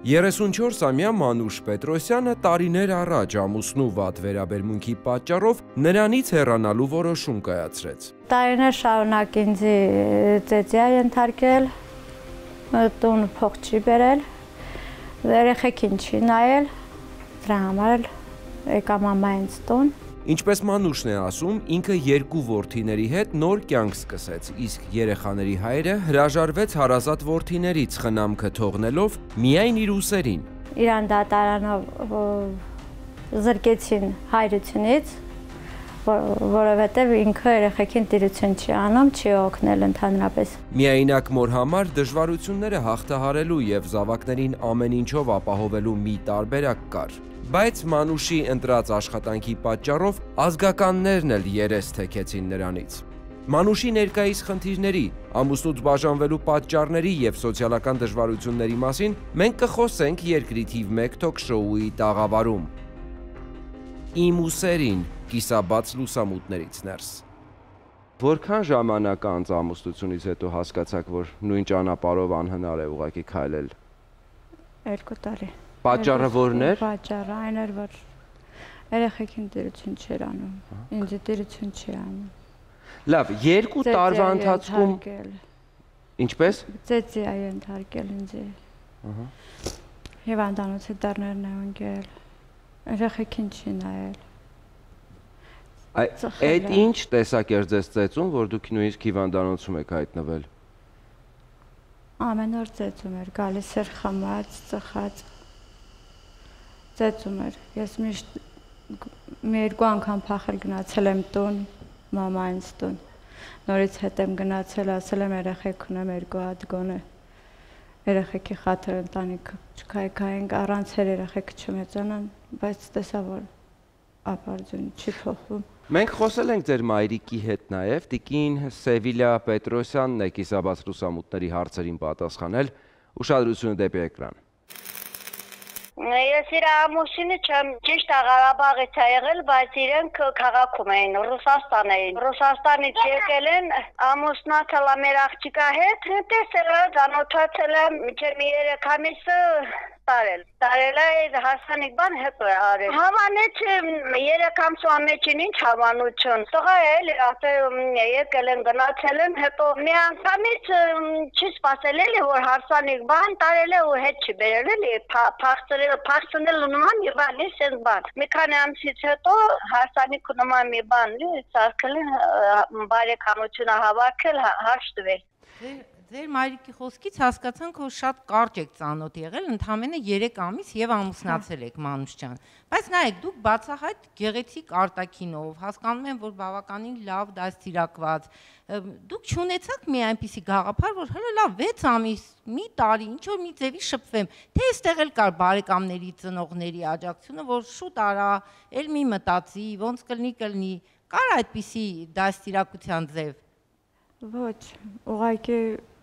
34-ամյա Մանուշ Պետրոսյանը տարիներ առաջ ամուսնու վատ վերաբերմունքի պատճառով նրանից հեռանալու որոշում կայացրեց։ Տարիներ շարունակ ինձ ծեծի է ենթարկել, տուն փող չի բերել, երեխեքին չի նայել, դրա համար եկա մամա ինձ տուն։ Ինչպես Մանուշն է ասում, ինքը երկու որդիների հետ նոր կյանք սկսեց, իսկ երեխաների հայրը հրաժարվեց հարազատ որդիներից խնամքը թողնելով միայն իր ուսերին։ Իրան դատարանով զրկեցին հայրությունից, որովհետև ինքը երեխեքին տիրություն չի անում, չի օգնել ընդհանրապես։ Միայնակ մոր համար դժվարությունները հաղթահարելու եւ զավակներին ամեն ինչով ապահովելու մի տարբերակ կար։ Բայց Մանուշի ընտրած աշխատանքի պատճառով ազգականներն էլ երես թեքեցին նրանից։ Մանուշի ներկայիս խնդիրների, ամուսնուց բաժանվելու պատճառների եւ սոցիալական դժվարությունների մասին մենք կխոսենք երկրի թիվ 1 թոք-շոուի տաղավարում։ Իմ ուսերին կիսաբաց լուսամուտներից ներս։ Որքան ժամանակ անց ամուսնությունից հետո հասկացաք, որ նույն ճանապարհով անհնար է ուղղակի քայլել։ 2 տարի։ Պատճառը որն էր։ Պատճառը այն էր, որ երեխեքին տիրություն չէր անում, ինձ տիրություն չի անում։ Լավ, 2 տարվա ընթացքում ինչպես։ Ծեծի է ենթարկել ինձ։ Հիվանդանոցի դռներն է ընկել, երեխեքին չի նայել։ Այդ ինչ տեսակ էր ձեզ ծեծում, որ դուք նույնիսկ հիվանդանոցում եք հայտնվել։ Ամեն օր ծեծում էր, գալիս էր խմած, ծխած։ Ծեծում էր, ես միշտ մի 2 անգամ փախել գնացել եմ տուն, մամա ինձ տուն, նորից հետ եմ գնացել, ասել եմ երեխեք ունեմ 2 հատ գոնե, երեխեքի խաթր ընտանիքը չքայքայենք, առանց էր երեխեքը չմեծանան, բայց տեսա, որ ապարդյուն չի փոխվում։ Մենք խոսել ենք ձեր մայրիկի հետ նաև, տիկին Սևիլիա Պետրոսյանն է կիսաբաց լուսամուտների հարցերին պատասխանել, ուշադրությունը դեպի էկրան։ Ես իր ամուսինը չեմ ճիշտ Ղարաբաղից է եղել, բայց իրենք քաղաքում էին, Ռուսաստան էին։ Ռուսաստանից եկել են, ամուսնացել է մեր աղջիկա հետ, տեսել է, ծանոթացել է, մինչև 3 ամիս տարել է հարսանիք բան հետո է արել։ Հավանեց 3 ամսվա մեջին ինչ հավանություն։ Տղա էլ եկել են գնացել են, հետո մի անգամից չի սպասել էլի, որ հարսանիք բան տարել է ու հետ չի բերել էլի, փախցնել նման մի բան, սենց բան։ Մի քանի ամսից հետո հարսանիք նման մի բան սարքել են, բարեկամությունը հավաքել, հաշտվել։ Ձեր մայրիկի խոսքից հասկացանք, որ շատ կարճ եք ծանոթ եղել, ընդամենը 3 ամիս եւ ամուսնացել եք Մանուշ ջան։ Բայց նայեք, դուք բացահայտ գեղեցիկ արտաքինով, հասկանում եմ, որ բավականին լավ դաստիարակված, դուք չունեցաք մի այնպիսի գաղափար, որ հələ լավ 6 ամիս, մի տարի, ինչ որ մի ձևի շփվեմ, թե այստեղ էլ կար բարեկամների, ծնողների աջակցությունը, որ շուտ արա, էլ մի մտածի, ոնց կլինի, կար այդպիսի դաստիարակության ձև։ Ոչ, ուղղակի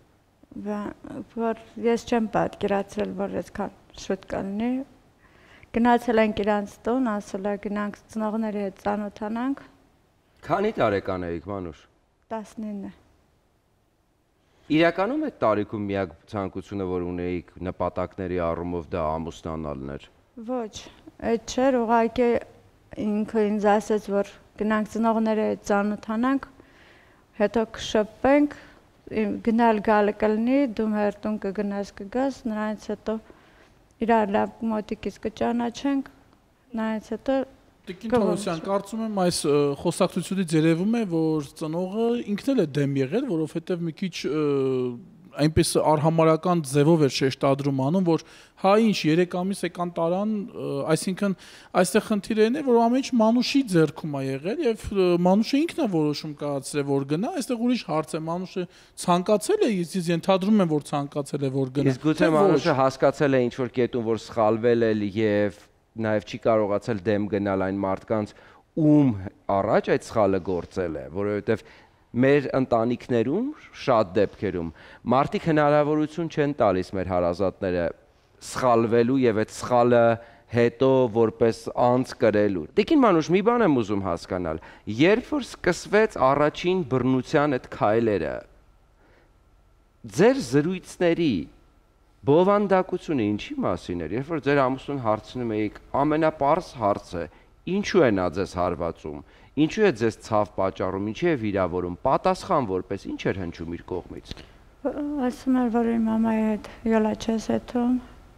որ ես չեմ պատկերացրել, որ այսքան շուտ կլինի։ Գնացել ենք իրանց տուն, ասել է գնանք ծնողների հետ ծանոթանանք։ Քանի տարեկան էիք, Մանուշ։ 19։ Իրականում այդ տարիքում միակ ցանկությունը, որ ունեիք նպատակների առումով դա ամուսնանալն էր։ Ոչ, այդ չէր, ուղղակի ինքը ինձ ասեց, որ գնանք ծնողների հետ ծանոթանանք, հետո կշփվենք, գնալ գալը կլինի, դու մեր տուն կգնաս կգաս, նրանից հետո իրար լավ մոտիկից կճանաչենք, նրանից հետո Տիկին Թովոսյան, կարծում եմ այս խոսակցությունից երևում է, որ ծնողը ինքն էլ է դեմ եղել, որովհետև մի քիչ այնպես արհամարական ձևով էր շեշտադրում անում, որ հա ինչ 3 ամիս եկան տարան, այսինքն այստեղ խնդիրը այն է, որ ամեն ինչ Մանուշի ձեռքում է եղել եւ Մանուշը ինքն է որոշում կայացրել, որ գնա, այստեղ ուրիշ հարց է, Մանուշը ցանկացել է, ես ենթադրում եմ, որ ցանկացել է, որ գնա։ Իսկ գուցե Մանուշը հասկացել է ինչ որ կետում, որ սխալվել է եւ նաեւ չի կարողացել դեմ գնալ այն մարդկանց, ում առաջ այդ սխալը գործել է, որովհետեւ մեր ընտանիքներում շատ դեպքերում մարդիկ հնարավորություն չեն տալիս մեր հարազատները սխալվելու եւ այդ սխալը հետո որպես անց կրելու։ Տիկին Մանուշ, մի բան եմ ուզում հասկանալ, երբ որ սկսվեց առաջին բռնության այդ քայլերը, ձեր զրույցների Բովանդակությունը ինչի մասին էր, երբ որ ձեր ամուսնուն հարցնում էիք, ամենապարզ հարցը, ինչու է նա ձեզ հարվածում, ինչու է ձեզ ցավ պատճառում, ինչի է վիրավորում, պատասխան որպես ինչ էր հնչում իր կողմից։ Ասում էր, որ իմ մամայի հետ յոլա չես հետում։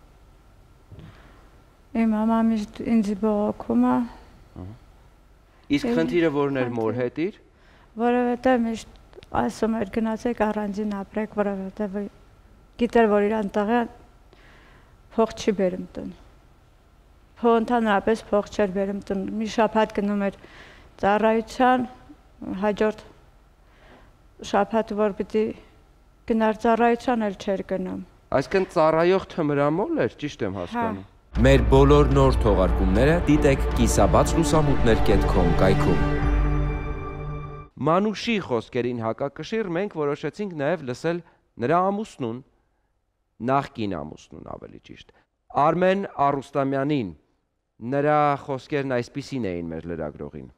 Իմ մաման միշտ ինձ բողոքում է։ Իսկ խնդիրը որն էր մոր հետ իր։ Որովհետև միշտ ասում էր գնացեք առանձին ապրեք, որովհետև գիտեր, որ իրան տղը փող չի բերում տուն։ Փող ընդհանրապես փող չէր բերում տուն։ Մի շաբաթ գնում էր ծառայության, հաջորդ շաբաթ որ պիտի գնար ծառայության էլ չէր գնում։ Այսինքն ծառայող թմրամոլ էր, ճիշտ եմ հասկանում։ Մեր բոլոր նոր թողարկումները դիտեք kisabats.com կայքում։ Մանուշի խոսքերին հակակշիռ մենք որոշեցինք նաև լսել նրա ամուսնուն, նախկին ամուսնուն ավելի ճիշտ, Արմեն Արուստամյանին, նրա խոսքերն այսպիսին էին մեր լրագրողին։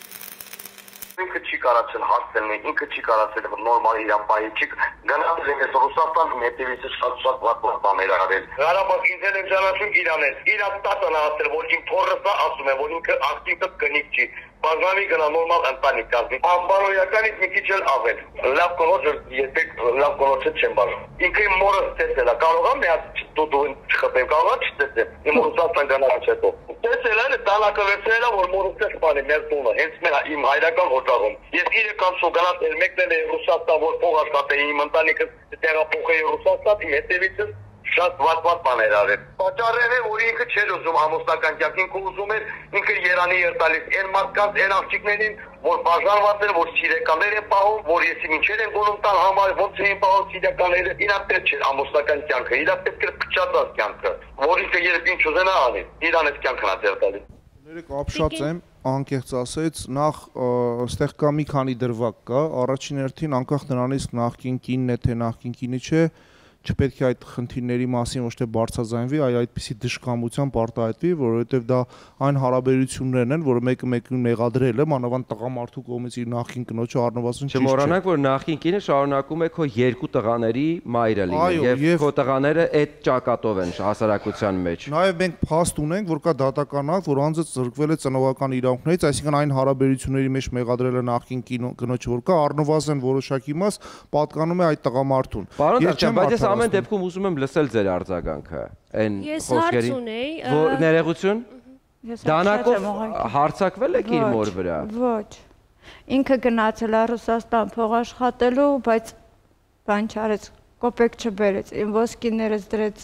Ինքը չի կարացել հասցնել, ինքը չի կարացել նորմալ իրապահի չի գնալ ես Ռուսաստան հետևից շատ վատ բաներ արել։ Ղարաբաղ ինձ էլ ճանաչում Իրանից։ Իրան տատան ասել, որ իմ թորրսը ասում է, որ ինքը ակտիվը կնիկ չի։ Բազմամի գնա նորմալ ընտանիք կազմի։ Անբարոյականից մի քիչ էլ ավել։ Լավ կողոջ, երբեք լավ կողոջը չեմ բաժում։ Ինքը իմ մորը ստեցել է, կարող եմ մի հատ դու չխփեմ, կարող եմ չստեցել։ Իմ Ռուսաստան գնալուց հետո։ Ստեցել է, տանակը վերցրել է, որ մորուց սպանի մեր տունը, հենց մեր իմ հայրական հոճաղում։ Ես 3 ամսու գնաց էլ մեկնել է Ռուսաստան, որ փող աշխատեի իմ ընտանիքը տեղափոխեի Ռուսաստան, իմ հետևից շատ վատ բաներ արել։ Պատճառն է, որ ինքը չէր ուզում ամուսնական կյանք, ինքը ուզում էր ինքը Երանի էր տալիս այն մարդկանց, այն աղջիկներին, որ բաժանված են, որ սիրեկաններ են պահում, որ եսի ինչեր են գոնում տան համար, ոնց էին պահում սիրեկանները, իրան պետք չէր ամուսնական կյանքը, իրան պետք էր փչացած կյանքը, որ ինքը երբ ինչ ուզենա անի, իրան այդ կյանքն է ձեռ տալիս։ Ներեք ապշած եմ, անկեղծ ասած, նախ այստեղ կա մի քանի դրվագ կա, առաջին հերթին անկախ նրանից նախկին կինն է թե նախկին կինը չէ, չպետք է այդ խնդիրների մասին ոչ թե բարձրաձայնվի, այլ այդպիսի դժկամությամբ արտահայտվի, որովհետև դա այն հարաբերություններն են, որը մեկը մեկին մեղադրել է, մանավանդ տղամարդու կողմից իր նախկին կնոջը առնվազն ճիշտ չէ։ Չմոռանանք, որ նախկին կինը շարունակում է քո 2 տղաների մայրը լինել, եւ քո տղաները այդ ճակատով են հասարակության մեջ։ Նաեւ մենք փաստ ունենք, որ կա դատական ակտ, որ անձը զրկվել է ծնողական իրավունքներից, այսինքն այն հարաբերությունների մեջ մեղադրել է նախկին կնոջը, որ կա առնվազն որոշակի մաս պատկանում է այդ տղամարդուն։ Բայց ամեն դեպքում ուզում եմ լսել ձեր արձագանքը այն խոսքերին։ Ներողություն։ Դանակով հարցակվել եք իր մոր վրա։ Ոչ։ Ինքը գնացել է Ռուսաստան փող աշխատելու, բայց բան չարեց, կոպեկ չբերեց, իմ ոսկիներս դրեց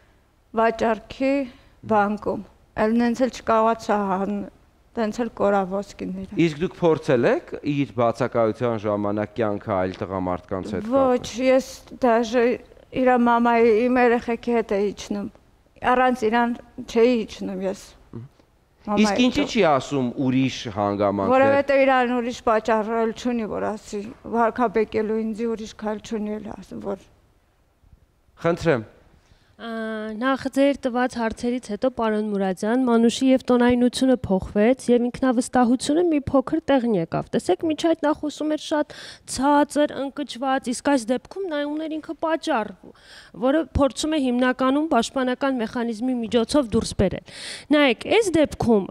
վաճառքի բանկում։ Էլ նենց էլ չկարողացա տենց էլ կորավ ոսկիները։ Իսկ դուք փորձել եք իր բացակայության ժամանակ կյանքը այլ տղամարդկանց հետ կապել։ Ոչ, ես դաժե իր մամայի իմ երեխեքի հետ էի իջնում։ Առանց իրան չէի իջնում ես։ Իսկ ինչի՞ չի ասում ուրիշ հանգամանքներ։ Որովհետև իրան ուրիշ պատճառ չունի, որ ասի, վարկաբեկելու ինձ ուրիշ քայլ չունի էլ ասում, որ Խնդրեմ։ Նախ ձեր տված հարցերից հետո պարոն Մուրադյան, Մանուշի եւ տոնայնությունը փոխվեց եւ ինքնավստահությունը մի փոքր տեղն եկավ։ Տեսեք, միջ այդ նա խոսում էր շատ ցածր, ընկճված, իսկ այս դեպքում նա ուներ ինքը պատճառ, որը փորձում է հիմնականում պաշտպանական մեխանիզմի միջոցով դուրս բերել։ Նայեք, այս դեպքում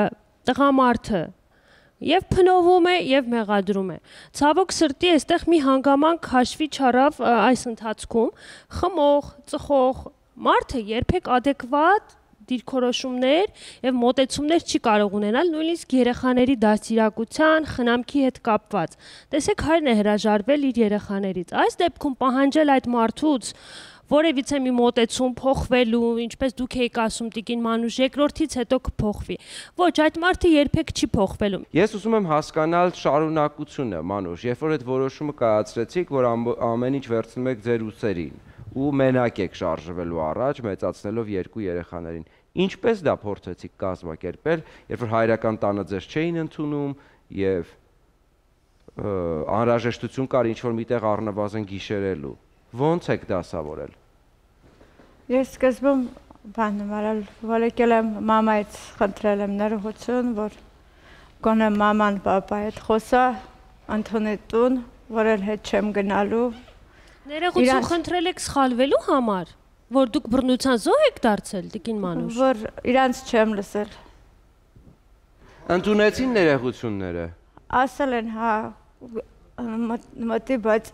տղամարդը Եվ փնովում է, եւ մեղադրում է։ Ցավոք սրտի, այստեղ մի հանգամանք հաշվի չառավ այս ընթացքում, խմող, ծխող մարդը երբեք adekvat դիրքորոշումներ եւ մոտեցումներ չի կարող ունենալ, նույնիսկ երեխաների դաստիարակության, խնամքի հետ կապված։ Տեսեք, հայրն է հրաժարվել իր երեխաներից։ Այս դեպքում պահանջել այդ մարդուց որևիցե մի մոտեցում փոխվելու, ինչպես դուք եք ասում տիկին Մանուշ, երկրորդից հետո կփոխվի։ Ոչ, այդ մարդը երբեք չի փոխվելու։ Ես ուզում եմ հասկանալ շարունակությունը, Մանուշ, երբ որ այդ որոշումը կայացրեցիք, որ ամեն ինչ վերցնում եք ձեր ուսերին ու մենակ եք շարժվելու առաջ, մեծացնելով 2 երեխաներին։ Ինչպես դա փորձեցիք կազմակերպել, երբ որ հայրական տանը ձեզ չէին ընդունում եւ անհրաժեշտություն կար ինչ-որ միտեղ առնվազն գիշերելու։ Ոնց եք դասավորել։ Ես սկզբում բանում արել, որ եկել եմ մամայից խնդրել եմ ներողություն, որ գոնե մաման պապայի հետ խոսա, ընդունի տուն, որ էլ հետ չեմ գնալու։ Ներողություն խնդրել եք սխալվելու համար։ Որ դուք բռնության զոհ եք դարձել, տիկին Մանուշ։ Որ իրանց չեմ լսել։ Ընդունեցին ներողությունները։ Ասել են, հա, մտի, բայց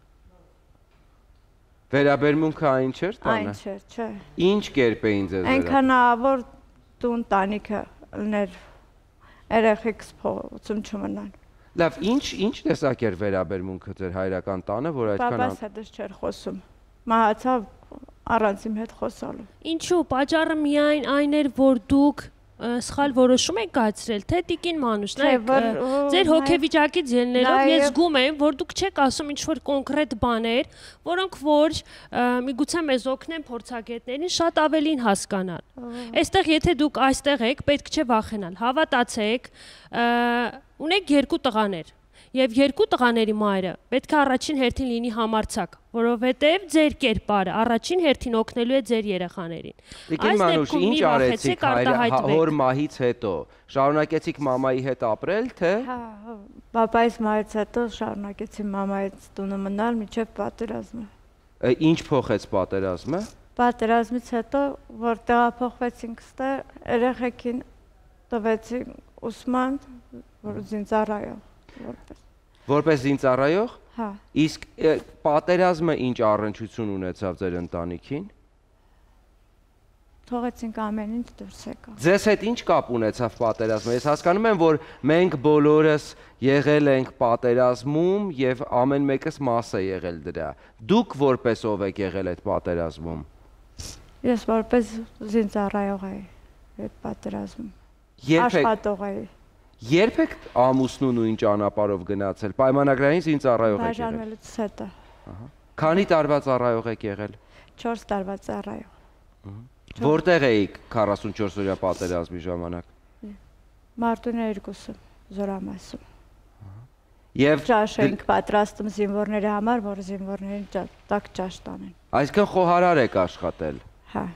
Վերաբերմունքը այն չէր տանը։ այն չէ, չէ։ Ինչ կերպ էին ձեզ Այնքան որ դու ընտանիքը լներ երեխեքս փողոցում չմնան։ Լավ, ինչ տեսակ էր վերաբերմունքը ձեր հայրական տանը, որ այդքան Պապաս հետս չէր խոսում։ Մահացավ առանց իմ հետ խոսալու։ Ինչու, պատճառը միայն այն էր, որ դուք սխալ որոշում եք կայացրել, թե տիկին Մանուշ, ձեր հոգեվիճակից ելնելով ես զգում եմ, որ դուք չեք ասում ինչ-որ կոնկրետ բաներ, որոնք որ միգուցե մեզ օգնեն փորձագետներին շատ ավելին հասկանալ։ Այստեղ եթե դուք այստեղ եք, պետք չէ վախենալ, հավատացեք, ունեք 2 տղաներ։ Եվ 2 տղաների մայրը պետք է առաջին հերթին լինի համարձակ, որովհետև ձեր կերպարը առաջին հերթին օգնելու է ձեր երեխաներին։ Տիկին Մանուշ, ինչ արեցիք հոր մահից հետո։ Շարունակեցիք մամայի հետ ապրել, թե։ Հա, պապայից մահից հետո շարունակեցի մամայից տունը մնալ մինչև պատերազմը։ Ինչ փոխեց պատերազմը։ Պատերազմից հետո, որ տեղափոխվեցինք ստեղ, երեխեքին տվեցին ուսման, որ զինծառայող Որպես զինծառայող։ Հա։ Իսկ պատերազմը ինչ առնչություն ունեցավ ձեր ընտանիքին։ Թողեցինք ամեն ինչ դուրս եկավ։ Ձեզ հետ ինչ կապ ունեցավ պատերազմը։ Ես հասկանում եմ, որ մենք բոլորս եղել ենք պատերազմում եւ ամեն մեկս մաս է եղել դրա։ Դուք որպես ով եք եղել այդ պատերազմում։ Ես որպես զինծառայող էի այդ պատերազմում։ Աշխատող էի։ Երբ եք ամուսնու նույն ճանապարհով գնացել, պայմանագրային զինծառայող եք եղել։ Բաժանվելուց հետո։ Քանի տարվա ծառայող եք եղել։ 4 տարվա ծառայող։ Որտեղ էիք 44-օրյա պատերազմի ժամանակ։ Մարտունի 2-ում, Զորամասում։ Եվ ճաշ էինք պատրաստում զինվորների համար, որ զինվորներին տակ ճաշ տանեն։ Այսինքն խոհարար եք աշխատել։ Հա։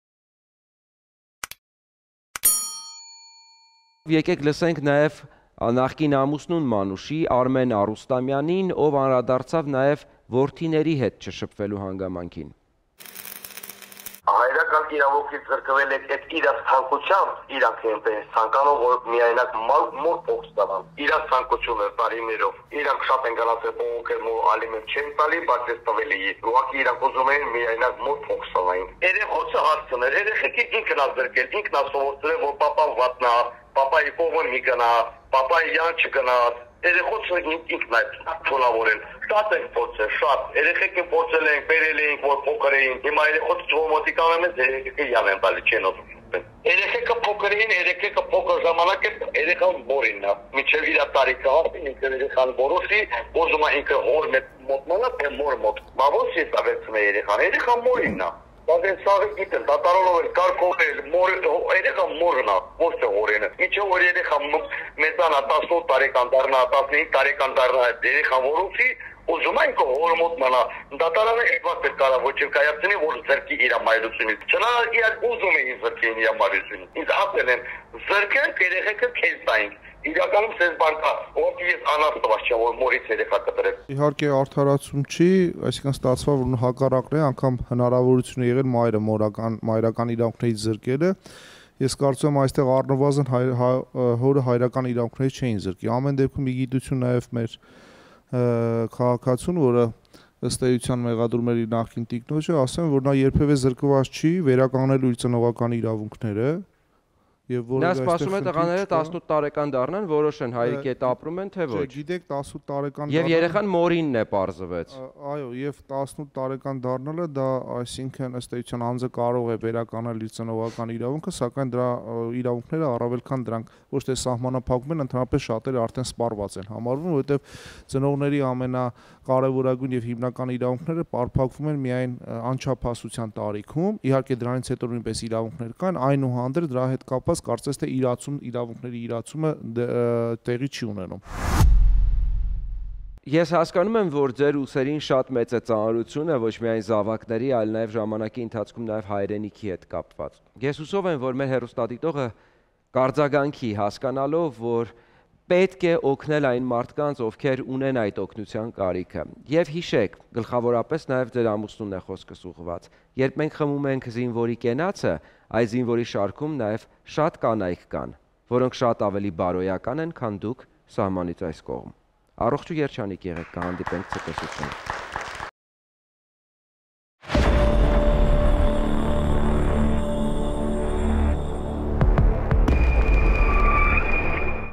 Եկեք լսենք նաև նախկին ամուսնուն Մանուշի Արմեն Արուստամյանին, ով անդրադարձավ նաև որդիների հետ չշփվելու հանգամանքին։ Հայրական իրավունքից զրկվել եք այդ իրաց ցանկությամբ, իրանք այնպես ցանկանում, որ միայնակ մոր փող ստանան։ Իրաց ցանկությունը տարիներով։ Իրանք շատ են գնացել փողոքեր, որ ալիմեն չեն տալի, բայց ես տվել էի։ Ուղղակի իրանք ուզում են միայնակ մոր փող ստանային։ Երեխոքը հարցներ, երեխեքի ինքն է զրկել, ինքն է սովորել, որ պապան վատնա, պապայի փողը մի գնա, պապայի յան չգնա։ Երեխոքը ինքն է թոլավորել։ Շատ ենք փորձել, շատ։ Երեխեքին փորձել ենք, բերել ենք, որ փոքր էին։ Հիմա երեխոքը ոմոտիկան են, երեխեքը յան են տալի, չեն ուզում։ Երեխեքը փոքր էին, երեխեքը փոքր ժամանակ է, երեխան բորինն է։ Մինչև իր տարիքը հասնի, ինքը երեխան բորոսի, ուզում է ինքը հոր մոտ մնա, թե մոր մոտ։ Բա ո՞նց է ավեցնում երեխան։ Երեխան մորինն է։ Բայց այն սաղը գիտեն, դատարանով էլ կարգովել, երեխան մորն է, ոչ թե հորենը։ Ինչը որ երեխան մեծանա 18 տարեկան դառնա, 15 տարեկան դառնա, երեխան որոցի, ուզում են կո հոր մոտ մնա։ Դատարանը այդպես էլ կարա ոչ կայացնի, որ զրկի իր մայրությունից։ Չնայած իրար ուզում էին զրկեն իր մայրությունից։ Ինձ ասել են, զրկենք երեխեքը քեզ տայինք։ Իրականում սենց բան կա, որ ես անաստված չեմ, որ մորից երեխա կտրեմ։ Իհարկե արդարացում չի, այսինքն ստացվա, որ հակառակն է, անգամ հնարավորություն է եղել մայրը մայրական իրավունքներից զրկելը։ Ես կարծում եմ այստեղ առնվազն հորը հայրական իրավունքներից չէին զրկի։ Ամեն դեպքում մի գիտություն նաև մեր քաղաքացուն, որը ըստ էության մեղադրում էր նախկին տիկնոջը, ասեմ, որ նա երբևէ զրկված չի վերականգնելու իր ծնողական իրավունքները։ Նա սպասում է տղաները 18 տարեկան դառնան, որոշեն հայրիկի հետ ապրում են, թե ոչ։ Գիտեք 18 տարեկան Եվ երեխան մորինն է պարզվեց։ Այո, եւ 18 տարեկան դառնալը դա, այսինքն ըստ էության անձը կարող է վերականգնել իր ծնողական իրավունքը, սակայն դրա իրավունքները առավել քան դրանք ոչ թե սահմանափակում են, ընդհանրապես շատերը արդեն սպառված են համարվում, որովհետեւ ծնողների ամենակարևորագույն եւ հիմնական իրավունքները պարփակվում են միայն անչափահասության տարիքում։ Իհարկե դրանից հետո նույնպես իրավունքներ կան, այնուհանդերձ դրա հետ կապված կարծես թե իրավունքների իրացումը տեղի չի ունենում։ Ես հասկանում եմ, որ ձեր ուսերին շատ մեծ է ծանրությունը ոչ միայն զավակների, այլ նաև ժամանակի ընթացքում նաև հայրենիքի հետ կապված։ Ես հուսով եմ, որ մեր հեռուստադիտողը կարձագանքի հասկանալով, որ պետք է օգնել այն մարդկանց, ովքեր ունեն այդ օգնության կարիքը։ Եվ հիշեք, գլխավորապես նաև ձեր ամուսնուն է խոսքս ուղղված։ Երբ մենք խմում ենք զինվորի կենացը, այս զինվորի շարքում նաև շատ կանայք կան, որոնք շատ ավելի բարոյական են, քան դուք սահմանից այս կողմ։ Առողջ ու երջանիկ եղեք, կհանդիպենք ցտեսություն։